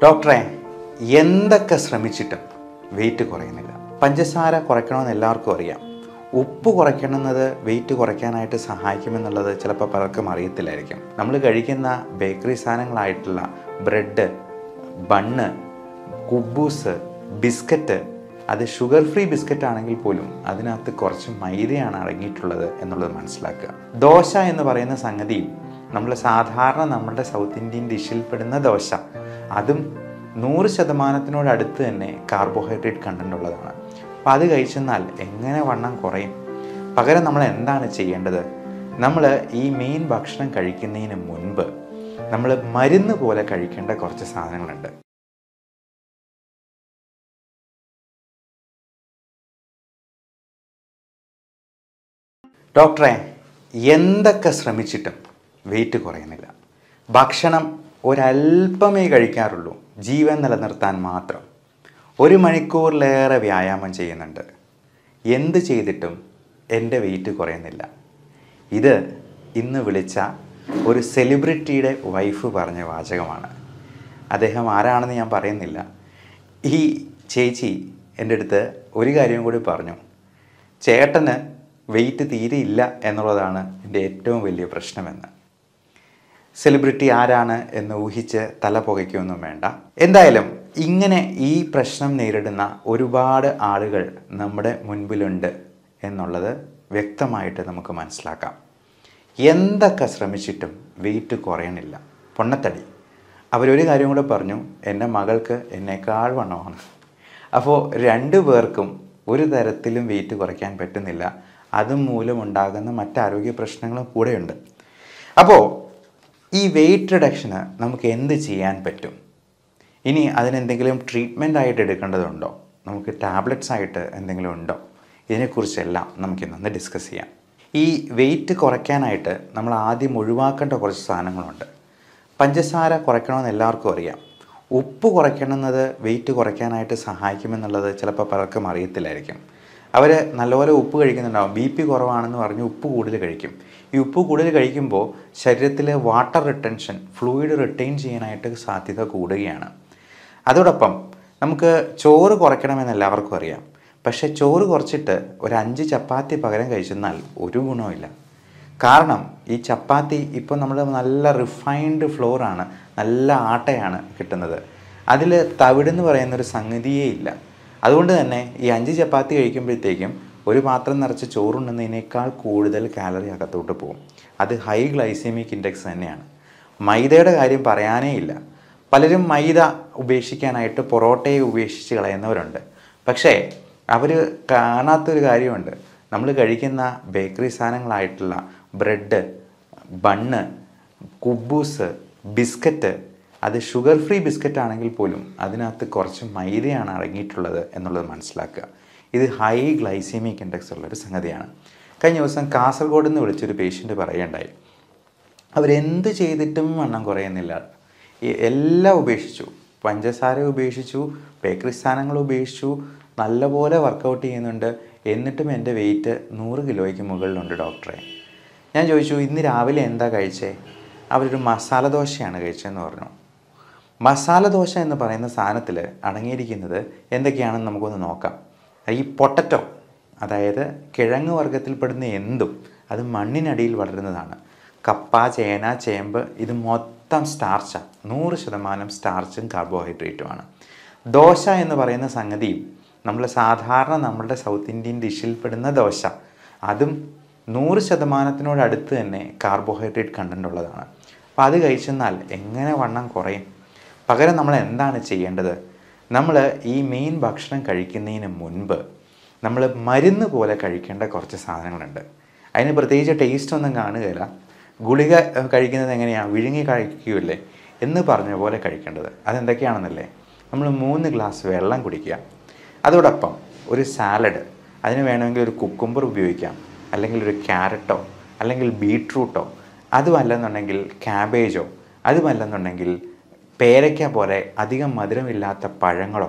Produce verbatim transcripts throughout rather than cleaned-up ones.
ഡോക്ടറെ, എന്തൊക്കെ ശ്രമിച്ചിട്ടും വെയിറ്റ് കുറയുന്നില്ല. പഞ്ചസാര കുറയ്ക്കണമെന്ന് എല്ലാവർക്കും അറിയാം. ഉപ്പ് കുറയ്ക്കണമെന്നത് വെയിറ്റ് കുറയ്ക്കാനായിട്ട് സഹായിക്കുമെന്നുള്ളത് ചിലപ്പോൾ പലർക്കും അറിയത്തില്ലായിരിക്കും. നമ്മൾ കഴിക്കുന്ന ബേക്കറി സാധനങ്ങളായിട്ടുള്ള ബ്രെഡ്, ബണ്ണ്, കുബൂസ്, ബിസ്ക്കറ്റ്, അത് ഷുഗർ ഫ്രീ ബിസ്ക്കറ്റ് ആണെങ്കിൽ പോലും അതിനകത്ത് കുറച്ച് മൈദയാണ് അടങ്ങിയിട്ടുള്ളത് എന്നുള്ളത് മനസ്സിലാക്കുക. ദോശ എന്ന് പറയുന്ന സംഗതി നമ്മൾ സാധാരണ നമ്മുടെ സൗത്ത് ഇന്ത്യൻ ഡിഷിൽ പെടുന്ന ദോശ, അതും നൂറ് ശതമാനത്തിനോടടുത്ത് തന്നെ കാർബോഹൈഡ്രേറ്റ് കണ്ടൻ്റ് ഉള്ളതാണ്. അപ്പം അത് കഴിച്ചെന്നാൽ എങ്ങനെ വണ്ണം കുറയും? പകരം നമ്മൾ എന്താണ് ചെയ്യേണ്ടത്? നമ്മൾ ഈ മെയിൻ ഭക്ഷണം കഴിക്കുന്നതിന് മുൻപ് നമ്മൾ മരുന്ന് പോലെ കഴിക്കേണ്ട കുറച്ച് സാധനങ്ങളുണ്ട്. ഡോക്ടറെ, എന്തൊക്കെ ശ്രമിച്ചിട്ടും വെയിറ്റ് കുറയുന്നില്ല. ഭക്ഷണം ഒരല്പമേ കഴിക്കാറുള്ളൂ, ജീവൻ നിലനിർത്താൻ മാത്രം. ഒരു മണിക്കൂറിലേറെ വ്യായാമം ചെയ്യുന്നുണ്ട്, എന്ത് ചെയ്തിട്ടും എൻ്റെ വെയിറ്റ് കുറയുന്നില്ല. ഇത് ഇന്ന് വിളിച്ച ഒരു സെലിബ്രിറ്റിയുടെ വൈഫ് പറഞ്ഞ വാചകമാണ്. അദ്ദേഹം ആരാണെന്ന് ഞാൻ പറയുന്നില്ല. ഈ ചേച്ചി എൻ്റെ അടുത്ത് ഒരു കാര്യം കൂടി പറഞ്ഞു. ചേട്ടന് വെയിറ്റ് തീരെ ഇല്ല എന്നുള്ളതാണ് എൻ്റെ ഏറ്റവും വലിയ പ്രശ്നമെന്ന്. സെലിബ്രിറ്റി ആരാണ് എന്ന് ഊഹിച്ച് തല പുകയ്ക്കൊന്നും വേണ്ട. എന്തായാലും ഇങ്ങനെ ഈ പ്രശ്നം നേരിടുന്ന ഒരുപാട് ആളുകൾ നമ്മുടെ മുൻപിലുണ്ട് എന്നുള്ളത് വ്യക്തമായിട്ട് നമുക്ക് മനസ്സിലാക്കാം. എന്തൊക്കെ ശ്രമിച്ചിട്ടും വെയിറ്റ് കുറയണില്ല, പൊണ്ണത്തടി. അവരൊരു കാര്യം കൂടെ പറഞ്ഞു, എൻ്റെ മകൾക്ക് എന്നേക്കാൾ വണ്ണമാണ്. അപ്പോൾ രണ്ടു പേർക്കും ഒരു തരത്തിലും വെയിറ്റ് കുറയ്ക്കാൻ പറ്റുന്നില്ല. അതുമൂലം ഉണ്ടാകുന്ന മറ്റാരോഗ്യ പ്രശ്നങ്ങളും കൂടെയുണ്ട്. അപ്പോൾ ഈ വെയിറ്റ് റിഡക്ഷന് നമുക്ക് എന്ത് ചെയ്യാൻ പറ്റും? ഇനി അതിനെന്തെങ്കിലും ട്രീറ്റ്മെൻ്റ് ആയിട്ട് എടുക്കേണ്ടതുണ്ടോ? നമുക്ക് ടാബ്ലറ്റ്സ് ആയിട്ട് എന്തെങ്കിലും ഉണ്ടോ? ഇതിനെക്കുറിച്ചെല്ലാം നമുക്കിന്നൊന്ന് ഡിസ്കസ് ചെയ്യാം. ഈ വെയിറ്റ് കുറയ്ക്കാനായിട്ട് നമ്മൾ ആദ്യം ഒഴിവാക്കേണ്ട കുറച്ച് സാധനങ്ങളുണ്ട്. പഞ്ചസാര കുറയ്ക്കണമെന്ന് എല്ലാവർക്കും അറിയാം. ഉപ്പ് കുറയ്ക്കണമെന്നത് വെയിറ്റ് കുറയ്ക്കാനായിട്ട് സഹായിക്കുമെന്നുള്ളത് ചിലപ്പോൾ പലർക്കും അറിയത്തില്ലായിരിക്കും. അവർ നല്ലപോലെ ഉപ്പ് കഴിക്കുന്നുണ്ടാവും. ബി പി കുറവാണെന്ന് പറഞ്ഞ് ഉപ്പ് കൂടുതൽ കഴിക്കും. ഈ ഉപ്പ് കൂടുതൽ കഴിക്കുമ്പോൾ ശരീരത്തിലെ വാട്ടർ റിട്ടൻഷൻ, ഫ്ലൂയിഡ് റിട്ടൈൻ ചെയ്യാനായിട്ട് സാധ്യത കൂടുകയാണ്. അതോടൊപ്പം നമുക്ക് ചോറ് കുറയ്ക്കണമെന്ന് എല്ലാവർക്കും അറിയാം. പക്ഷേ ചോറ് കുറച്ചിട്ട് ഒരു അഞ്ച് ചപ്പാത്തി പകരം കഴിച്ചെന്നാൽ ഒരു ഗുണവുമില്ല. കാരണം ഈ ചപ്പാത്തി ഇപ്പോൾ നമ്മൾ നല്ല റിഫൈൻഡ് ഫ്ലോറാണ്, നല്ല ആട്ടയാണ് കിട്ടുന്നത്. അതിൽ തവിടെന്ന് പറയുന്നൊരു സംഗതിയേ ഇല്ല. അതുകൊണ്ട് തന്നെ ഈ അഞ്ച് ചപ്പാത്തി കഴിക്കുമ്പോഴത്തേക്കും ഒരു പാത്രം നിറച്ച് ചോറുണ്ടെന്നതിനേക്കാൾ കൂടുതൽ കാലറി അകത്തോട്ട് പോകും. അത് ഹൈ ഗ്ലൈസെമിക് ഇൻഡെക്സ് തന്നെയാണ്. മൈദയുടെ കാര്യം പറയാനേ ഇല്ല. പലരും മൈദ ഉപേക്ഷിക്കാനായിട്ട് പൊറോട്ടയെ ഉപേക്ഷിച്ച് കളയുന്നവരുണ്ട്. പക്ഷേ അവർ കാണാത്തൊരു കാര്യമുണ്ട്. നമ്മൾ കഴിക്കുന്ന ബേക്കറി സാധനങ്ങളായിട്ടുള്ള ബ്രെഡ്, ബണ്ണ്, കുബൂസ്, ബിസ്ക്കറ്റ്, അത് ഷുഗർ ഫ്രീ ബിസ്ക്കറ്റ് ആണെങ്കിൽ പോലും അതിനകത്ത് കുറച്ച് മൈദയാണ് അടങ്ങിയിട്ടുള്ളത് എന്നുള്ളത് മനസ്സിലാക്കുക. ഇത് ഹൈ ഗ്ലൈസെമിക് ഇൻഡെക്സ് ഉള്ളൊരു സംഗതിയാണ്. കഴിഞ്ഞ ദിവസം കാസർഗോഡ് നിന്ന് വിളിച്ചൊരു പേഷ്യൻ്റ് പറയുകയുണ്ടായി, അവരെന്ത് ചെയ്തിട്ടും വണ്ണം കുറയുന്നില്ല. എല്ലാം ഉപേക്ഷിച്ചു, പഞ്ചസാര ഉപേക്ഷിച്ചു, ബേക്കറി സാധനങ്ങൾ ഉപേക്ഷിച്ചു, നല്ലപോലെ വർക്കൗട്ട് ചെയ്യുന്നുണ്ട്, എന്നിട്ടും എൻ്റെ വെയിറ്റ് നൂറ് കിലോയ്ക്ക് മുകളിലുണ്ട് ഡോക്ടറെ. ഞാൻ ചോദിച്ചു, ഇന്ന് രാവിലെ എന്താ കഴിച്ചേ? അവരൊരു മസാല ദോശയാണ് കഴിച്ചതെന്ന് പറഞ്ഞു. മസാല ദോശ എന്ന് പറയുന്ന സാധനത്തിൽ അടങ്ങിയിരിക്കുന്നത് എന്തൊക്കെയാണെന്ന് നമുക്കൊന്ന് നോക്കാം. ഈ പൊട്ടറ്റോ, അതായത് കിഴങ്ങ് വർഗ്ഗത്തിൽപ്പെടുന്ന എന്തും അത് മണ്ണിനടിയിൽ വളരുന്നതാണ്. കപ്പ, ചേന, ചേമ്പ്, ഇത് മൊത്തം സ്റ്റാർച്ചാണ്. നൂറ് ശതമാനം സ്റ്റാർച്ചും കാർബോഹൈഡ്രേറ്റുമാണ്. ദോശ എന്ന് പറയുന്ന സംഗതിയും നമ്മൾ സാധാരണ നമ്മുടെ സൗത്ത് ഇന്ത്യൻ ഡിഷിൽ പെടുന്ന ദോശ, അതും നൂറ് ശതമാനത്തിനോടടുത്ത് തന്നെ കാർബോഹൈഡ്രേറ്റ് കണ്ടൻ്റ് ഉള്ളതാണ്. അപ്പോൾ അത് കഴിച്ചെന്നാൽ എങ്ങനെ വണ്ണം കുറയും? പകരം നമ്മൾ എന്താണ് ചെയ്യേണ്ടത്? നമ്മൾ ഈ മെയിൻ ഭക്ഷണം കഴിക്കുന്നതിന് മുൻപ് നമ്മൾ മരുന്ന് പോലെ കഴിക്കേണ്ട കുറച്ച് സാധനങ്ങളുണ്ട്. അതിന് പ്രത്യേകിച്ച് ടേസ്റ്റ് ഒന്നും കാണുകയില്ല. ഗുളിക കഴിക്കുന്നത് എങ്ങനെയാണ്? വിഴുങ്ങി കഴിക്കുകയല്ലേ എന്ന് പറഞ്ഞ പോലെ കഴിക്കേണ്ടത്. അതെന്തൊക്കെയാണെന്നല്ലേ? നമ്മൾ മൂന്ന് ഗ്ലാസ് വെള്ളം കുടിക്കുക. അതോടൊപ്പം ഒരു സാലഡ്, അതിന് വേണമെങ്കിൽ ഒരു കുക്കുംബർ ഉപയോഗിക്കാം, അല്ലെങ്കിൽ ഒരു ക്യാരറ്റോ അല്ലെങ്കിൽ ബീട്രൂട്ടോ, അതുമല്ലെന്നുണ്ടെങ്കിൽ ക്യാബേജോ, അതുമല്ലെന്നുണ്ടെങ്കിൽ പേരയ്ക്ക പോലെ അധികം മധുരമില്ലാത്ത പഴങ്ങളോ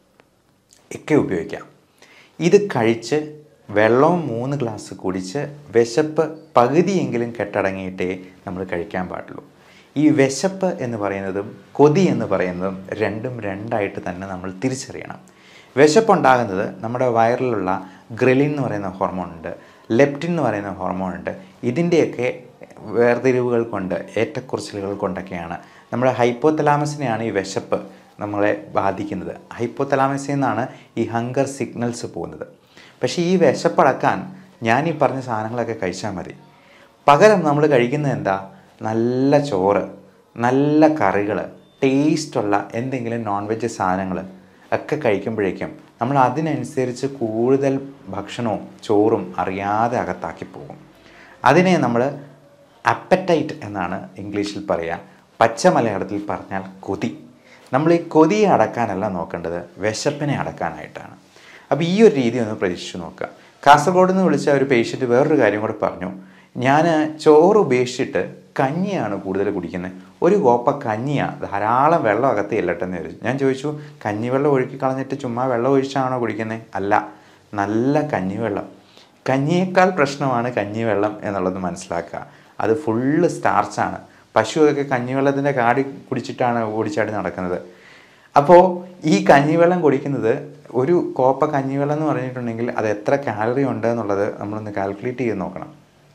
ഒക്കെ ഉപയോഗിക്കാം. ഇത് കഴിച്ച് വെള്ളവും മൂന്ന് ഗ്ലാസ് കുടിച്ച് വിശപ്പ് പകുതിയെങ്കിലും കെട്ടടങ്ങിയിട്ടേ നമ്മൾ കഴിക്കാൻ പാടുള്ളൂ. ഈ വിശപ്പ് എന്ന് പറയുന്നതും കൊതി എന്ന് പറയുന്നതും രണ്ടും രണ്ടായിട്ട് തന്നെ നമ്മൾ തിരിച്ചറിയണം. വിശപ്പുണ്ടാകുന്നത് നമ്മുടെ വയറിലുള്ള ഗ്രെലിൻ എന്ന് പറയുന്ന ഹോർമോൺ ഉണ്ട്, ലെപ്റ്റിൻ എന്ന് പറയുന്ന ഹോർമോൺ ഉണ്ട്. ഇതിൻ്റെയൊക്കെ വേർതിരിവുകൾ കൊണ്ട്, ഏറ്റക്കുറച്ചിലുകൾ കൊണ്ടൊക്കെയാണ് നമ്മുടെ ഹൈപ്പോതലാമസിനെയാണ് ഈ വിശപ്പ് നമ്മളെ ബാധിക്കുന്നത്. ഹൈപ്പോതലാമസിൽ നിന്നാണ് ഈ ഹങ്കർ സിഗ്നൽസ് പോകുന്നത്. പക്ഷേ ഈ വിശപ്പടക്കാൻ ഞാൻ ഈ പറഞ്ഞ സാധനങ്ങളൊക്കെ കഴിച്ചാൽ മതി. പകരം നമ്മൾ കഴിക്കുന്നത് എന്താ? നല്ല ചോറ്, നല്ല കറികൾ, ടേസ്റ്റുള്ള എന്തെങ്കിലും നോൺ വെജ് സാധനങ്ങൾ ഒക്കെ കഴിക്കുമ്പോഴേക്കും നമ്മൾ അതിനനുസരിച്ച് കൂടുതൽ ഭക്ഷണവും ചോറും അറിയാതെ അകത്താക്കി പോകും. അതിനെ നമ്മൾ അപ്പറ്റൈറ്റ് എന്നാണ് ഇംഗ്ലീഷിൽ പറയുക, പച്ച മലയാളത്തിൽ പറഞ്ഞാൽ കൊതി. നമ്മൾ ഈ കൊതിയെ അടക്കാനല്ല നോക്കേണ്ടത്, വിശപ്പിനെ അടക്കാനായിട്ടാണ്. അപ്പോൾ ഈ ഒരു രീതി ഒന്ന് പരീക്ഷിച്ച് നോക്കുക. കാസർഗോഡ് നിന്ന് വിളിച്ച ഒരു പേഷ്യൻറ്റ് വേറൊരു കാര്യം കൂടെ പറഞ്ഞു, ഞാൻ ചോറ് ഉപേക്ഷിച്ചിട്ട് കഞ്ഞിയാണ് കൂടുതൽ കുടിക്കുന്നത്. ഒരു കോപ്പ കഞ്ഞിയാണ്, ധാരാളം വെള്ളം അകത്ത് ചെല്ലട്ടെന്ന് ചോദിച്ചു. ഞാൻ ചോദിച്ചു, കഞ്ഞിവെള്ളം ഒഴുക്കി കളഞ്ഞിട്ട് ചുമ്മാ വെള്ളം ഒഴിച്ചാണോ കുടിക്കുന്നത്? അല്ല, നല്ല കഞ്ഞിവെള്ളം. കഞ്ഞിയേക്കാൾ പ്രശ്നമാണ് കഞ്ഞിവെള്ളം എന്നുള്ളത് മനസ്സിലാക്കുക. അത് ഫുള്ള് സ്റ്റാർച്ചാണ്. പശുവൊക്കെ കഞ്ഞിവെള്ളത്തിൻ്റെ കാടി കുടിച്ചിട്ടാണ് ഓടിച്ചാടി നടക്കുന്നത്. അപ്പോൾ ഈ കഞ്ഞിവെള്ളം കുടിക്കുന്നത്, ഒരു കോപ്പ കഞ്ഞിവെള്ളം എന്ന് പറഞ്ഞിട്ടുണ്ടെങ്കിൽ അത് എത്ര കാലറി ഉണ്ട് എന്നുള്ളത് നമ്മളൊന്ന് കാൽക്കുലേറ്റ് ചെയ്ത് നോക്കണം.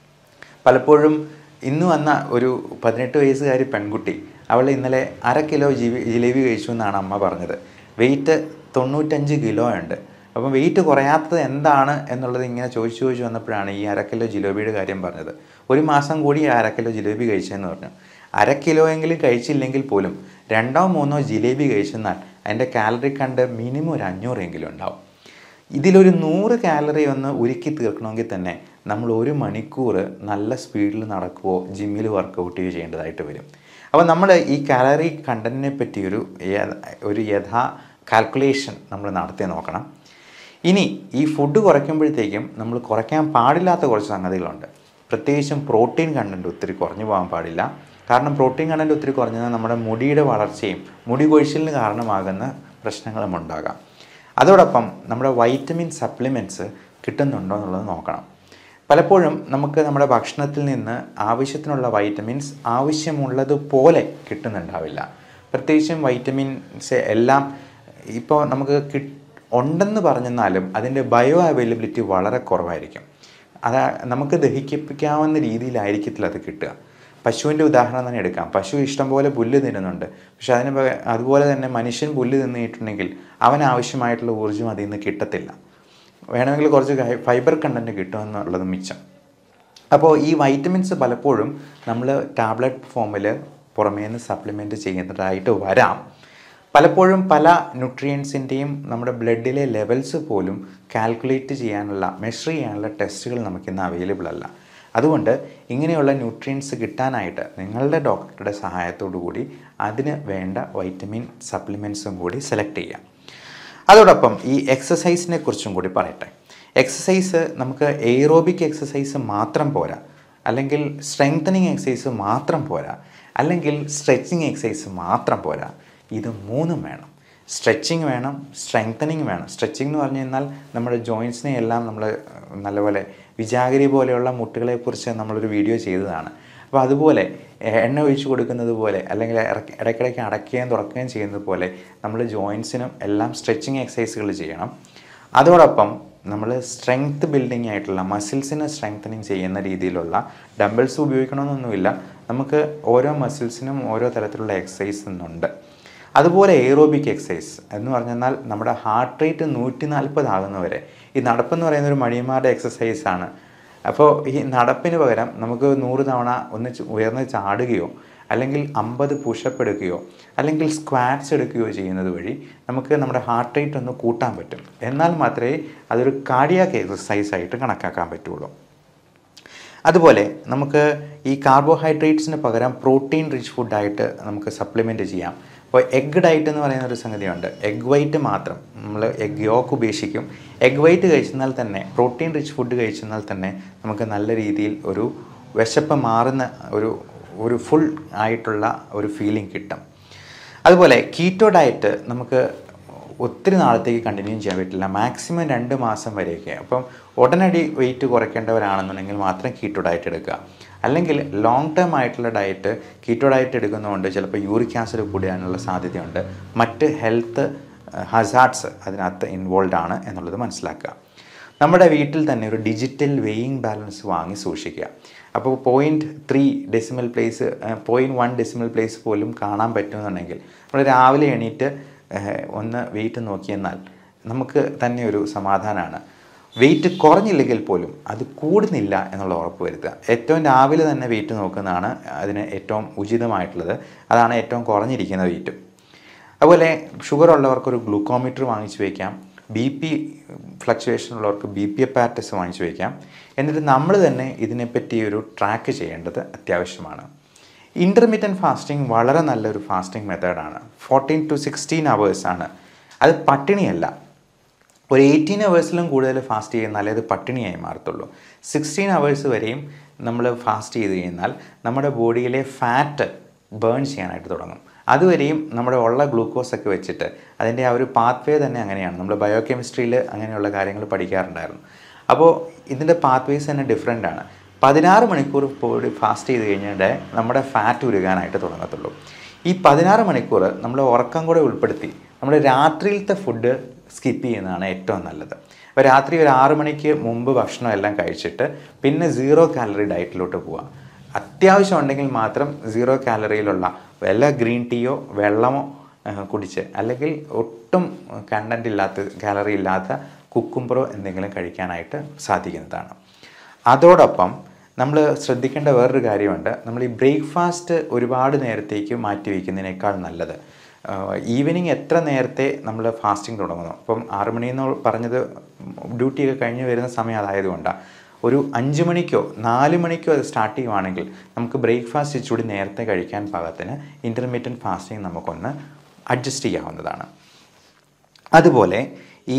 പലപ്പോഴും ഇന്ന് വന്ന ഒരു പതിനെട്ട് വയസ്സുകാരി പെൺകുട്ടി, അവൾ ഇന്നലെ അര കിലോ ജിവി ജിലേബി കഴിച്ചു എന്നാണ് അമ്മ പറഞ്ഞത്. വെയിറ്റ് തൊണ്ണൂറ്റഞ്ച് കിലോ ഉണ്ട്. അപ്പം വെയിറ്റ് കുറയാത്തത് എന്താണ് എന്നുള്ളത് ഇങ്ങനെ ചോദിച്ചു ചോദിച്ചു വന്നപ്പോഴാണ് ഈ അര കിലോ ജിലേബിയുടെ കാര്യം പറഞ്ഞത്. ഒരു മാസം കൂടി അര കിലോ ജിലേബി കഴിച്ചതെന്ന് പറഞ്ഞു. അര കിലോ എങ്കിലും കഴിച്ചില്ലെങ്കിൽ പോലും രണ്ടോ മൂന്നോ ജിലേബി കഴിച്ചെന്നാൽ അതിൻ്റെ കാലറി കണ്ട് മിനിമം ഒരു അഞ്ഞൂറെങ്കിലും ഉണ്ടാവും. ഇതിലൊരു നൂറ് കാലറി ഒന്ന് ഉരുക്കി തീർക്കണമെങ്കിൽ തന്നെ നമ്മൾ ഒരു മണിക്കൂർ നല്ല സ്പീഡിൽ നടക്കുകയോ ജിമ്മിൽ വർക്കൗട്ട് ചെയ്യുകയോ ചെയ്യേണ്ടതായിട്ട് വരും. അപ്പോൾ നമ്മൾ ഈ കാലറി കണ്ടൻറ്റിനെ പറ്റി ഒരു ഒരു യഥാ കാൽക്കുലേഷൻ നമ്മൾ നടത്തി നോക്കണം. ഇനി ഈ ഫുഡ് കുറയ്ക്കുമ്പോഴത്തേക്കും നമ്മൾ കുറയ്ക്കാൻ പാടില്ലാത്ത കുറച്ച് സംഗതികളുണ്ട്. പ്രത്യേകിച്ചും പ്രോട്ടീൻ കണ്ടൻറ്റ് ഒത്തിരി കുറഞ്ഞു പോകാൻ പാടില്ല. കാരണം പ്രോട്ടീൻ കണ്ടൻറ്റ് ഒത്തിരി കുറഞ്ഞാൽ നമ്മുടെ മുടിയുടെ വളർച്ചയും മുടി കൊഴിച്ചിലിന് കാരണമാകുന്ന പ്രശ്നങ്ങളും ഉണ്ടാകാം. അതോടൊപ്പം നമ്മുടെ വൈറ്റമിൻ സപ്ലിമെൻറ്റ്സ് കിട്ടുന്നുണ്ടോ എന്നുള്ളത് നോക്കണം. പലപ്പോഴും നമുക്ക് നമ്മുടെ ഭക്ഷണത്തിൽ നിന്ന് ആവശ്യത്തിനുള്ള വൈറ്റമിൻസ് ആവശ്യമുള്ളതുപോലെ കിട്ടുന്നുണ്ടാവില്ല. പ്രത്യേകിച്ചും വൈറ്റമിൻസ് എല്ലാം ഇപ്പോൾ നമുക്ക് കി ഉണ്ടെന്ന് പറഞ്ഞെന്നാലും അതിൻ്റെ ബയോ അവൈലബിലിറ്റി വളരെ കുറവായിരിക്കും. അത് നമുക്ക് ദഹിപ്പിക്കാവുന്ന രീതിയിലായിരിക്കത്തില്ല അത് കിട്ടുക. പശുവിൻ്റെ ഉദാഹരണം തന്നെ എടുക്കാം. പശു ഇഷ്ടംപോലെ പുല്ല് തിന്നുന്നുണ്ട്. പക്ഷെ അതിന് അതുപോലെ തന്നെ മനുഷ്യൻ പുല്ല് തിന്നിട്ടുണ്ടെങ്കിൽ അവനാവശ്യമായിട്ടുള്ള ഊർജ്ജം അതിൽ നിന്ന് കിട്ടത്തില്ല. വേണമെങ്കിൽ കുറച്ച് ഫൈബർ കണ്ടൻറ്റ് കിട്ടുമെന്നുള്ളത് മിച്ചം. അപ്പോൾ ഈ വൈറ്റമിൻസ് പലപ്പോഴും നമ്മൾ ടാബ്ലറ്റ് ഫോമിൽ പുറമേ നിന്ന് സപ്ലിമെൻറ്റ് ചെയ്യുന്നതായിട്ട് വരാം. പലപ്പോഴും പല ന്യൂട്രിയൻസിൻ്റെയും നമ്മുടെ ബ്ലഡിലെ ലെവൽസ് പോലും കാൽക്കുലേറ്റ് ചെയ്യാനുള്ള, മെഷർ ചെയ്യാനുള്ള ടെസ്റ്റുകൾ നമുക്കിന്ന് അവൈലബിൾ അല്ല. അതുകൊണ്ട് ഇങ്ങനെയുള്ള ന്യൂട്രിയൻസ് കിട്ടാനായിട്ട് നിങ്ങളുടെ ഡോക്ടറുടെ സഹായത്തോടു കൂടി അതിന് വേണ്ട വൈറ്റമിൻ സപ്ലിമെൻറ്റ്സും കൂടി സെലക്ട് ചെയ്യാം. അതോടൊപ്പം ഈ എക്സസൈസിനെ കുറിച്ചും കൂടി പറയട്ടെ. എക്സസൈസ് നമുക്ക് എയ്റോബിക് എക്സസൈസ് മാത്രം പോരാ, അല്ലെങ്കിൽ സ്ട്രെങ്തനിങ് എക്സസൈസ് മാത്രം പോരാ, അല്ലെങ്കിൽ സ്ട്രെച്ചിങ് എക്സസൈസ് മാത്രം പോരാ. ഇത് മൂന്നും വേണം. സ്ട്രെച്ചിങ് വേണം, സ്ട്രെങ്തനിങ് വേണം. സ്ട്രെച്ചിങ് എന്ന് പറഞ്ഞു കഴിഞ്ഞാൽ നമ്മുടെ ജോയിൻസിനെ എല്ലാം നമ്മൾ നല്ലപോലെ, വിജാഗിരി പോലെയുള്ള മുട്ടുകളെക്കുറിച്ച് നമ്മളൊരു വീഡിയോ ചെയ്തതാണ്. അപ്പോൾ അതുപോലെ എണ്ണ ഒഴിച്ച് കൊടുക്കുന്നത് പോലെ, അല്ലെങ്കിൽ ഇടയ്ക്കിടയ്ക്ക് അടയ്ക്കുകയും തുറക്കുകയും ചെയ്യുന്നത് പോലെ നമ്മൾ ജോയിൻസിനും എല്ലാം സ്ട്രെച്ചിങ് എക്സസൈസുകൾ ചെയ്യണം. അതോടൊപ്പം നമ്മൾ സ്ട്രെങ്ത് ബിൽഡിംഗ് ആയിട്ടുള്ള മസിൽസിനെ സ്ട്രെങ്തനിങ് ചെയ്യുന്ന രീതിയിലുള്ള ഡംബിൾസ് ഉപയോഗിക്കണമെന്നൊന്നുമില്ല. നമുക്ക് ഓരോ മസിൽസിനും ഓരോ തരത്തിലുള്ള എക്സസൈസ് ഉണ്ട്. അതുപോലെ എയ്റോബിക് എക്സസൈസ് എന്ന് പറഞ്ഞാൽ നമ്മുടെ ഹാർട്ട് റേറ്റ് നൂറ്റി നാൽപ്പത് ആകുന്നവരെ. ഈ നടപ്പെന്ന് പറയുന്ന ഒരു മടിയന്മാരുടെ എക്സസൈസാണ്. അപ്പോൾ ഈ നടപ്പിന് പകരം നമുക്ക് നൂറ് തവണ ഒന്ന് ഉയർന്ന് ചാടുകയോ അല്ലെങ്കിൽ അമ്പത് പുഷപ്പ് എടുക്കുകയോ അല്ലെങ്കിൽ സ്ക്വാറ്റ്സ് എടുക്കുകയോ ചെയ്യുന്നത് വഴി നമുക്ക് നമ്മുടെ ഹാർട്ട് റേറ്റ് ഒന്ന് കൂട്ടാൻ പറ്റും. എന്നാൽ മാത്രമേ അതൊരു കാർഡിയാക് എക്സസൈസായിട്ട് കണക്കാക്കാൻ പറ്റുള്ളൂ. അതുപോലെ നമുക്ക് ഈ കാർബോഹൈഡ്രേറ്റ്സിന് പകരം പ്രോട്ടീൻ റിച്ച് ഫുഡായിട്ട് നമുക്ക് സപ്ലിമെൻറ്റ് ചെയ്യാം. അപ്പോൾ എഗ് ഡയറ്റ് എന്ന് പറയുന്ന ഒരു സംഗതിയുണ്ട്. എഗ് വൈറ്റ് മാത്രം, നമ്മൾ എഗ് യോക്ക് ഉപേക്ഷിക്കും. എഗ് വൈറ്റ് കഴിച്ചെന്നാൽ തന്നെ, പ്രോട്ടീൻ റിച്ച് ഫുഡ് കഴിച്ചെന്നാൽ തന്നെ നമുക്ക് നല്ല രീതിയിൽ ഒരു വിശപ്പ് മാറുന്ന ഒരു ഒരു ഫുൾ ആയിട്ടുള്ള ഒരു ഫീലിംഗ് കിട്ടും. അതുപോലെ കീറ്റോ ഡയറ്റ് നമുക്ക് ഒത്തിരി നാളത്തേക്ക് കണ്ടിന്യൂ ചെയ്യാൻ പറ്റില്ല. മാക്സിമം രണ്ട് മാസം വരെയൊക്കെ. അപ്പം ഉടനടി വെയിറ്റ് കുറയ്ക്കേണ്ടവരാണെന്നുണ്ടെങ്കിൽ മാത്രം കീറ്റോ ഡയറ്റ് എടുക്കുക. അല്ലെങ്കിൽ ലോങ് ടേം ആയിട്ടുള്ള ഡയറ്റ് കീറ്റോ ഡയറ്റ് എടുക്കുന്നതുകൊണ്ട് ചിലപ്പോൾ യൂറിക് ആസിഡ് കൂടാനുള്ള സാധ്യതയുണ്ട്, മറ്റ് ഹെൽത്ത് ഹസാർഡ്സ് അതിനകത്ത് ഇൻവോൾവ് ആണ് എന്നുള്ളത് മനസ്സിലാക്കുക. നമ്മുടെ വീട്ടിൽ തന്നെ ഒരു ഡിജിറ്റൽ വെയിങ് ബാലൻസ് വാങ്ങി സൂക്ഷിക്കുക. അപ്പോൾ point three decimal place point one decimal place പോലും കാണാൻ പറ്റുമെന്നുണ്ടെങ്കിൽ നമ്മൾ രാവിലെ എണീറ്റ് ഒന്ന് വെയിറ്റ് നോക്കിയെന്നാൽ നമുക്ക് തന്നെ ഒരു സമാധാനമാണ്. വെയിറ്റ് കുറഞ്ഞില്ലെങ്കിൽ പോലും അത് കൂടുന്നില്ല എന്നുള്ള ഉറപ്പ് വരുത്തുക. ഏറ്റവും രാവിലെ തന്നെ വെയിറ്റ് നോക്കുന്നതാണ് അതിന് ഏറ്റവും ഉചിതമായിട്ടുള്ളത്. അതാണ് ഏറ്റവും കുറഞ്ഞിരിക്കുന്ന വെയിറ്റും. അതുപോലെ ഷുഗർ ഉള്ളവർക്കൊരു ഗ്ലൂക്കോമീറ്റർ വാങ്ങിച്ചു വയ്ക്കാം. ബി പി ഫ്ലക്ച്വേഷൻ ഉള്ളവർക്ക് ബി പി അപ്പാരറ്റസ് വാങ്ങിച്ചു വയ്ക്കാം. എന്നിട്ട് നമ്മൾ തന്നെ ഇതിനെപ്പറ്റി ഒരു ട്രാക്ക് ചെയ്യേണ്ടത് അത്യാവശ്യമാണ്. ഇൻ്റർമീഡിയൻറ്റ് ഫാസ്റ്റിംഗ് വളരെ നല്ലൊരു ഫാസ്റ്റിംഗ് മെത്തേഡാണ്. ഫോർട്ടീൻ ടു സിക്സ്റ്റീൻ അവേഴ്സാണ്. അത് പട്ടിണിയല്ല. ഒരു എയ്റ്റീൻ അവേഴ്സിലും കൂടുതൽ ഫാസ്റ്റ് ചെയ്യുന്നാലേ അത് പട്ടിണിയായി മാറത്തുള്ളൂ. സിക്സ്റ്റീൻ അവേഴ്സ് വരെയും നമ്മൾ ഫാസ്റ്റ് ചെയ്ത് കഴിഞ്ഞാൽ നമ്മുടെ ബോഡിയിലെ ഫാറ്റ് ബേൺ ചെയ്യാനായിട്ട് തുടങ്ങും. അതുവരെയും നമ്മുടെ ഉള്ള ഗ്ലൂക്കോസൊക്കെ വെച്ചിട്ട് അതിൻ്റെ ആ ഒരു പാത്ത് വേ തന്നെ അങ്ങനെയാണ്. നമ്മൾ ബയോ കെമിസ്ട്രിയിൽ അങ്ങനെയുള്ള കാര്യങ്ങൾ പഠിക്കാറുണ്ടായിരുന്നു. അപ്പോൾ ഇതിൻ്റെ പാത്ത് വേസ് തന്നെ ഡിഫറെൻ്റ് ആണ്. പതിനാറ് മണിക്കൂർ ബോഡി ഫാസ്റ്റ് ചെയ്ത് കഴിഞ്ഞാൽ നമ്മുടെ ഫാറ്റ് ഉരുകാനായിട്ട് തുടങ്ങത്തുള്ളൂ. ഈ പതിനാറ് മണിക്കൂർ നമ്മൾ ഉറക്കം കൂടെ ഉൾപ്പെടുത്തി നമ്മൾ രാത്രിയിലത്തെ ഫുഡ് സ്കിപ്പ് ചെയ്യുന്നതാണ് ഏറ്റവും നല്ലത്. അപ്പോൾ രാത്രി ഒരു ആറ് മണിക്ക് മുമ്പ് ഭക്ഷണം എല്ലാം കഴിച്ചിട്ട് പിന്നെ സീറോ കാലറി ഡയറ്റിലോട്ട് പോവുക. അത്യാവശ്യം ഉണ്ടെങ്കിൽ മാത്രം സീറോ കാലറിയിലുള്ള വല്ല ഗ്രീൻ ടീയോ വെള്ളമോ കുടിച്ച്, അല്ലെങ്കിൽ ഒട്ടും കണ്ടൻറ്റ് ഇല്ലാത്ത കാലറി ഇല്ലാത്ത കുക്കുംബറോ എന്തെങ്കിലും കഴിക്കാനായിട്ട് സാധിക്കുന്നതാണ്. അതോടൊപ്പം നമ്മൾ ശ്രദ്ധിക്കേണ്ട വേറൊരു കാര്യമുണ്ട്. നമ്മൾ ഈ ബ്രേക്ക്ഫാസ്റ്റ് ഒരുപാട് നേരത്തേക്ക് മാറ്റി വയ്ക്കുന്നതിനേക്കാൾ നല്ലത് ഈവനിങ് എത്ര നേരത്തെ നമ്മൾ ഫാസ്റ്റിംഗ് തുടങ്ങുന്നു. അപ്പം ആറ് മണിയെന്ന് പറഞ്ഞത് ഡ്യൂട്ടിയൊക്കെ കഴിഞ്ഞ് വരുന്ന സമയം അതായതുകൊണ്ടാണ്. ഒരു അഞ്ച് മണിക്കോ നാല് മണിക്കോ അത് സ്റ്റാർട്ട് ചെയ്യുവാണെങ്കിൽ നമുക്ക് ബ്രേക്ക്ഫാസ്റ്റ് ഇച്ചിരി നേരത്തെ കഴിക്കാൻ പാകത്തിന് ഇൻ്റർമീഡിയൻറ്റ് ഫാസ്റ്റിംഗ് നമുക്കൊന്ന് അഡ്ജസ്റ്റ് ചെയ്യാവുന്നതാണ്. അതുപോലെ ഈ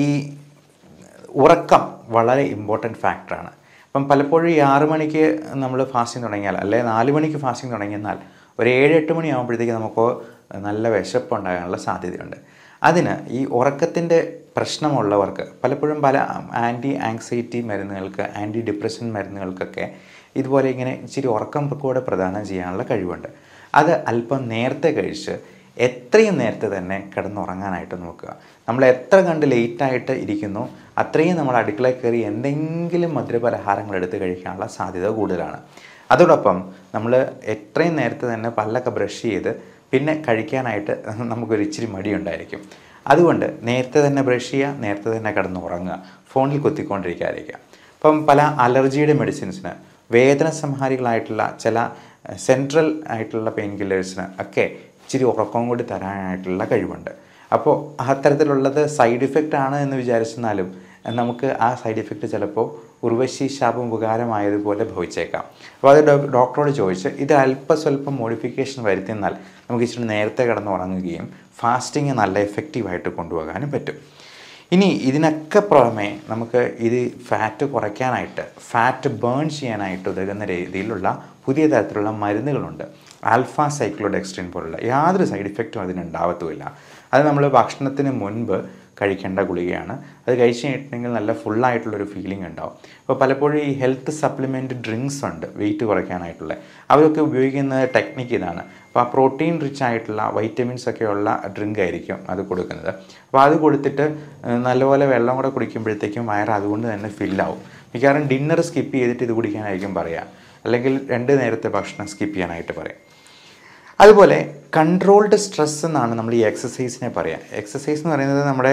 ഉറക്കം വളരെ ഇമ്പോർട്ടൻറ്റ് ഫാക്ടറാണ്. അപ്പം പലപ്പോഴും ഈ ആറ് മണിക്ക് നമ്മൾ ഫാസ്റ്റിംഗ് തുടങ്ങിയാൽ, അല്ലെങ്കിൽ നാല് മണിക്ക് ഫാസ്റ്റിംഗ് തുടങ്ങിയെന്നാൽ ഒരു ഏഴ് എട്ട് മണി ആകുമ്പോഴത്തേക്ക് നമുക്ക് നല്ല വിശപ്പ് ഉണ്ടാകാനുള്ള സാധ്യതയുണ്ട്. അതിന് ഈ ഉറക്കത്തിൻ്റെ പ്രശ്നമുള്ളവർക്ക് പലപ്പോഴും പല ആൻറ്റി ആങ്സൈറ്റി മരുന്നുകൾക്ക്, ആൻറ്റി ഡിപ്രഷൻ മരുന്നുകൾക്കൊക്കെ ഇതുപോലെ ഇങ്ങനെ ഇച്ചിരി ഉറക്കം കൂടെ പ്രദാനം ചെയ്യാനുള്ള കഴിവുണ്ട്. അത് അല്പം നേരത്തെ കഴിച്ച് എത്രയും നേരത്തെ തന്നെ കിടന്നുറങ്ങാനായിട്ട് നോക്കുക. നമ്മൾ എത്ര കണ്ട് ലേറ്റായിട്ട് ഇരിക്കുന്നു അത്രയും നമ്മൾ അടുക്കളയിൽ കയറി എന്തെങ്കിലും മധുരപലഹാരങ്ങൾ എടുത്ത് കഴിക്കാനുള്ള സാധ്യത കൂടുതലാണ്. അതോടൊപ്പം നമ്മൾ എത്രയും നേരത്തെ തന്നെ പല്ലൊക്കെ ബ്രഷ് ചെയ്ത് പിന്നെ കഴിക്കാനായിട്ട് നമുക്കൊരു ഇച്ചിരി മടിയുണ്ടായിരിക്കും. അതുകൊണ്ട് നേരത്തെ തന്നെ ബ്രഷ് ചെയ്യുക, നേരത്തെ തന്നെ കിടന്നുറങ്ങുക, ഫോണിൽ കുത്തിക്കൊണ്ടിരിക്കാതിരിക്കുക. അപ്പം പല അലർജിയുടെ മെഡിസിൻസിന്, വേദന സംഹാരികളായിട്ടുള്ള ചില സെൻട്രൽ ആയിട്ടുള്ള പെയിൻ കില്ലേഴ്സിന് ഒക്കെ ഇച്ചിരി ഉറക്കം കൂടി തരാനായിട്ടുള്ള കഴിവുണ്ട്. അപ്പോൾ അത്തരത്തിലുള്ളത് സൈഡ് ഇഫക്റ്റ് ആണ് എന്ന് വിചാരിച്ചെന്നാലും നമുക്ക് ആ സൈഡ് ഇഫക്റ്റ് ചിലപ്പോൾ ഉർവശി ശാപം ഉപകാരമായതുപോലെ ഭവിച്ചേക്കാം. അപ്പോൾ അത് ഡോക്ടറോട് ചോദിച്ച് ഇത് അല്പം സ്വല്പം മോഡിഫിക്കേഷൻ വരുത്തിയെന്നാൽ നമുക്ക് ഇച്ചിരി നേരത്തെ കിടന്നുറങ്ങുകയും ഫാസ്റ്റിങ് നല്ല എഫക്റ്റീവായിട്ട് കൊണ്ടുപോകാനും പറ്റും. ഇനി ഇതിനൊക്കെ പുറമെ നമുക്ക് ഇത് ഫാറ്റ് കുറയ്ക്കാനായിട്ട്, ഫാറ്റ് ബേൺ ചെയ്യാനായിട്ട് ഉതകുന്ന രീതിയിലുള്ള പുതിയ തരത്തിലുള്ള മരുന്നുകളുണ്ട്. ആൽഫ സൈക്ലോഡെക്സ്ട്രിൻ പോലുള്ള യാതൊരു സൈഡ് ഇഫക്റ്റും അതിനുണ്ടാവത്തുമില്ല. അത് നമ്മൾ ഭക്ഷണത്തിന് മുൻപ് കഴിക്കേണ്ട ഗുളികയാണ്. അത് കഴിച്ച് കഴിഞ്ഞിട്ടുണ്ടെങ്കിൽ നല്ല ഫുള്ളായിട്ടുള്ളൊരു ഫീലിംഗ് ഉണ്ടാവും. അപ്പോൾ പലപ്പോഴും ഈ ഹെൽത്ത് സപ്ലിമെൻറ്റ് ഡ്രിങ്ക്സ് ഉണ്ട് വെയിറ്റ് കുറയ്ക്കാനായിട്ടുള്ള, അവരൊക്കെ ഉപയോഗിക്കുന്ന ടെക്നിക്ക് ഇതാണ്. അപ്പോൾ ആ പ്രോട്ടീൻ റിച്ച് ആയിട്ടുള്ള വൈറ്റമിൻസ് ഒക്കെ ഉള്ള ഡ്രിങ്ക് ആയിരിക്കും അത് കൊടുക്കുന്നത്. അപ്പോൾ അത് കൊടുത്തിട്ട് നല്ലപോലെ വെള്ളം കൂടെ കുടിക്കുമ്പോഴത്തേക്കും വയറ് അതുകൊണ്ട് തന്നെ ഫില്ലാവും. മിക്കവാറും ഡിന്നർ സ്കിപ്പ് ചെയ്തിട്ട് ഇത് കുടിക്കാനായിരിക്കും പറയുക, അല്ലെങ്കിൽ രണ്ട് നേരത്തെ ഭക്ഷണം സ്കിപ്പ് ചെയ്യാനായിട്ട് പറയും. അതുപോലെ കൺട്രോൾഡ് സ്ട്രെസ് എന്നാണ് നമ്മൾ ഈ എക്സസൈസിനെ പറയുക. എക്സസൈസ് എന്ന് പറയുന്നത് നമ്മുടെ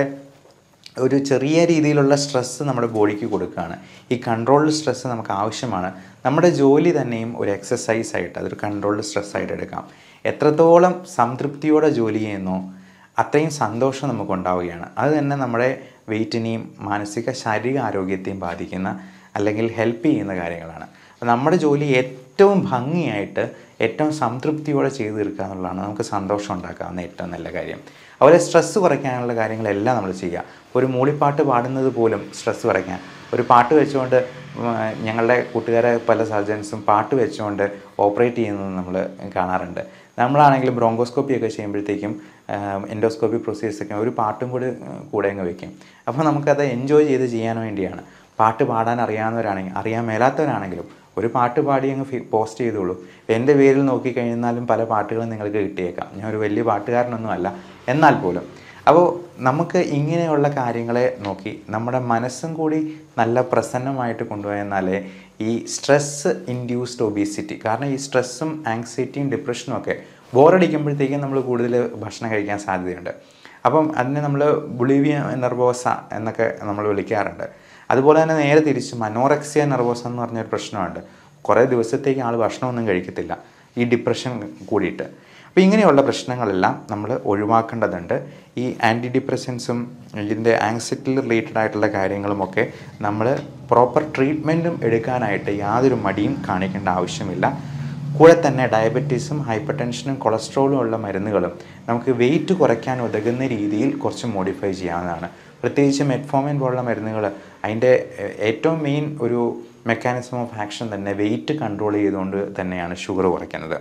ഒരു ചെറിയ രീതിയിലുള്ള സ്ട്രെസ്സ് നമ്മുടെ ബോഡിക്ക് കൊടുക്കുകയാണ്. ഈ കൺട്രോൾഡ് സ്ട്രെസ്സ് നമുക്ക് ആവശ്യമാണ്. നമ്മുടെ ജോലി തന്നെയും ഒരു എക്സസൈസ് ആയിട്ട് അതൊരു കൺട്രോൾഡ് സ്ട്രെസ്സായിട്ട് എടുക്കാം. എത്രത്തോളം സംതൃപ്തിയോടെ ജോലി ചെയ്യുന്നോ അത്രയും സന്തോഷം നമുക്കുണ്ടാവുകയാണ്. അത് തന്നെ നമ്മുടെ വെയിറ്റിനെയും മാനസിക ശാരീരിക ആരോഗ്യത്തെയും ബാധിക്കുന്ന അല്ലെങ്കിൽ ഹെൽപ്പ് ചെയ്യുന്ന കാര്യങ്ങളാണ്. നമ്മുടെ ജോലി ഏറ്റവും ഭംഗിയായിട്ട് ഏറ്റവും സംതൃപ്തിയോടെ ചെയ്തു തീർക്കുക എന്നുള്ളതാണ് നമുക്ക് സന്തോഷം ഉണ്ടാക്കാവുന്ന ഏറ്റവും നല്ല കാര്യം. അതുപോലെ സ്ട്രെസ്സ് കുറയ്ക്കാനുള്ള കാര്യങ്ങളെല്ലാം നമ്മൾ ചെയ്യുക. ഒരു മൂളിപ്പാട്ട് പാടുന്നത് പോലും സ്ട്രെസ്സ് കുറയ്ക്കാൻ, ഒരു പാട്ട് വെച്ചുകൊണ്ട് ഞങ്ങളുടെ കൂട്ടുകാരെ പല സർജൻസും പാട്ട് വെച്ചുകൊണ്ട് ഓപ്പറേറ്റ് ചെയ്യുന്നത് നമ്മൾ കാണാറുണ്ട്. നമ്മളാണെങ്കിലും ബ്രോങ്കോസ്കോപ്പി ഒക്കെ ചെയ്യുമ്പോഴത്തേക്കും എൻഡോസ്കോപ്പി പ്രൊസീജിയേഴ്സൊക്കെ ഒരു പാട്ടും കൂടി കൂടെ അങ്ങ് വയ്ക്കും. അപ്പോൾ നമുക്കത് എൻജോയ് ചെയ്ത് ചെയ്യാൻ വേണ്ടിയാണ്. പാട്ട് പാടാൻ അറിയാവുന്നവരാണെങ്കിൽ, അറിയാൻ മേലാത്തവരാണെങ്കിലും ഒരു പാട്ട് പാടി അങ്ങ് പോസ്റ്റ് ചെയ്തോളൂ. എൻ്റെ പേരിൽ നോക്കിക്കഴിഞ്ഞാലും പല പാട്ടുകളും നിങ്ങൾക്ക് കിട്ടിയേക്കാം. ഞാൻ ഒരു വലിയ പാട്ടുകാരനൊന്നും അല്ല, എന്നാൽ പോലും. അപ്പോൾ നമുക്ക് ഇങ്ങനെയുള്ള കാര്യങ്ങളെ നോക്കി നമ്മുടെ മനസ്സും കൂടി നല്ല പ്രസന്നമായിട്ട് കൊണ്ടുപോയെന്നാലേ ഈ സ്ട്രെസ്സ് ഇൻഡ്യൂസ്ഡ് ഒബീസിറ്റി, കാരണം ഈ സ്ട്രെസ്സും ആങ്സൈറ്റിയും ഡിപ്രഷനും ഒക്കെ ബോറടിക്കുമ്പോഴത്തേക്കും നമ്മൾ കൂടുതൽ ഭക്ഷണം കഴിക്കാൻ സാധ്യതയുണ്ട്. അപ്പം അതിനെ നമ്മൾ ബുളിവിയ നെർവോസ എന്നൊക്കെ നമ്മൾ വിളിക്കാറുണ്ട്. അതുപോലെ തന്നെ നേരെ തിരിച്ചും അനോറക്സിയ നെർവോസ എന്ന് പറഞ്ഞൊരു പ്രശ്നമുണ്ട്. കുറേ ദിവസത്തേക്ക് ആൾ ഭക്ഷണമൊന്നും കഴിക്കത്തില്ല, ഈ ഡിപ്രഷൻ കൂടിയിട്ട്. അപ്പോൾ ഇങ്ങനെയുള്ള പ്രശ്നങ്ങളെല്ലാം നമ്മൾ ഒഴിവാക്കേണ്ടതുണ്ട്. ഈ ആൻറ്റി ഡിപ്രസൻസും ഇതിൻ്റെ ആങ്സൈറ്റി റിലേറ്റഡ് ആയിട്ടുള്ള കാര്യങ്ങളുമൊക്കെ നമ്മൾ പ്രോപ്പർ ട്രീറ്റ്മെൻറ്റും എടുക്കാനായിട്ട് യാതൊരു മടിയും കാണിക്കേണ്ട ആവശ്യമില്ല. കൂടെ തന്നെ ഡയബറ്റീസും ഹൈപ്പർ ടെൻഷനും കൊളസ്ട്രോളും ഉള്ള മരുന്നുകളും നമുക്ക് വെയിറ്റ് കുറയ്ക്കാൻ ഉതകുന്ന രീതിയിൽ കുറച്ച് മോഡിഫൈ ചെയ്യാവുന്നതാണ്. പ്രത്യേകിച്ച് മെറ്റ്ഫോമിൻ പോലുള്ള മരുന്നുകൾ അതിൻ്റെ ഏറ്റവും മെയിൻ ഒരു മെക്കാനിസം ഓഫ് ആക്ഷൻ തന്നെ വെയിറ്റ് കൺട്രോൾ ചെയ്തുകൊണ്ട് തന്നെയാണ് ഷുഗർ കുറയ്ക്കുന്നത്.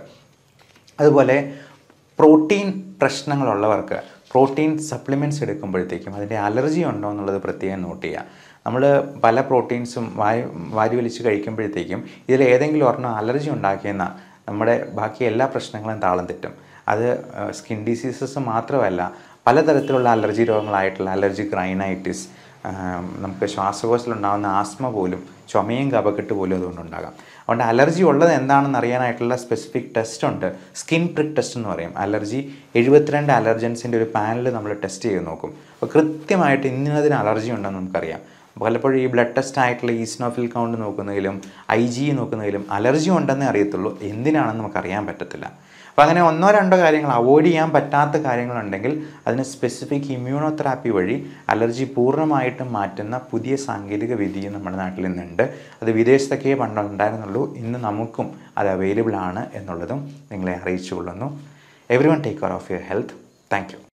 അതുപോലെ പ്രോട്ടീൻ പ്രശ്നങ്ങളുള്ളവർക്ക് പ്രോട്ടീൻ സപ്ലിമെൻറ്റ്സ് എടുക്കുമ്പോഴത്തേക്കും അതിൻ്റെ അലർജി ഉണ്ടോ എന്നുള്ളത് പ്രത്യേകം നോട്ട് ചെയ്യുക. നമ്മൾ പല പ്രോട്ടീൻസും വാരി വാരി വലിച്ച് കഴിക്കുമ്പോഴത്തേക്കും ഇതിൽ ഏതെങ്കിലും ഒരെണ്ണം അലർജി ഉണ്ടാക്കിയെന്ന നമ്മുടെ ബാക്കി എല്ലാ പ്രശ്നങ്ങളും താളം തെറ്റും. അത് സ്കിൻ ഡിസീസസ് മാത്രമല്ല, പലതരത്തിലുള്ള അലർജി രോഗങ്ങളായിട്ടുള്ള അലർജിക് റൈനൈറ്റിസ്, നമുക്ക് ശ്വാസകോശത്തിലുണ്ടാകുന്ന ആസ്മ പോലും, ചുമയും കഫക്കെട്ട് പോലും അതുകൊണ്ടുണ്ടാകാം. അതുകൊണ്ട് അലർജി ഉള്ളത് എന്താണെന്ന് അറിയാനായിട്ടുള്ള സ്പെസിഫിക് ടെസ്റ്റ് ഉണ്ട്. സ്കിൻ പ്രിക് ടെസ്റ്റ് എന്ന് പറയും. അലർജി എഴുപത്തിരണ്ട് അലർജൻസിൻ്റെ ഒരു പാനൽ നമ്മൾ ടെസ്റ്റ് ചെയ്ത് നോക്കും. അപ്പോൾ കൃത്യമായിട്ട് ഇന്നതിന് അലർജി ഉണ്ടെന്ന് നമുക്കറിയാം. പലപ്പോഴും ഈ ബ്ലഡ് ടെസ്റ്റ് ആയിട്ടുള്ള ഈസ്നോഫിൽ കൗണ്ട് നോക്കുന്നതിലും ഐ ജി നോക്കുന്നതിലും അലർജി ഉണ്ടെന്നേ അറിയത്തുള്ളൂ, എന്തിനാണെന്ന് നമുക്കറിയാൻ പറ്റത്തില്ല. അപ്പോൾ അങ്ങനെ ഒന്നോ രണ്ടോ കാര്യങ്ങൾ അവോയ്ഡ് ചെയ്യാൻ പറ്റാത്ത കാര്യങ്ങളുണ്ടെങ്കിൽ അതിന് സ്പെസിഫിക് ഇമ്മ്യൂണോതെറാപ്പി വഴി അലർജി പൂർണ്ണമായിട്ടും മാറ്റുന്ന പുതിയ സാങ്കേതിക വിദ്യയും നമ്മുടെ നാട്ടിൽ നിന്നുണ്ട്. അത് വിദേശത്തൊക്കെ പണ്ടുണ്ടായിരുന്നുള്ളൂ, ഇന്ന് നമുക്കും അത് അവൈലബിൾ ആണ് എന്നുള്ളതും നിങ്ങളെ അറിയിച്ചു കൊള്ളുന്നു. Everyone take care of your health. Thank U.